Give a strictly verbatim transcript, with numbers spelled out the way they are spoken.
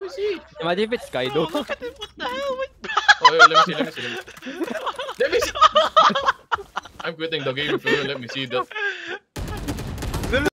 me see. Imagine if it's Kaido. Bro, look at it. What the hell? Wait. Oh, yeah, let me see. Let me see. Let me see. Let me see. I'm quitting the game, bro. Let me see that.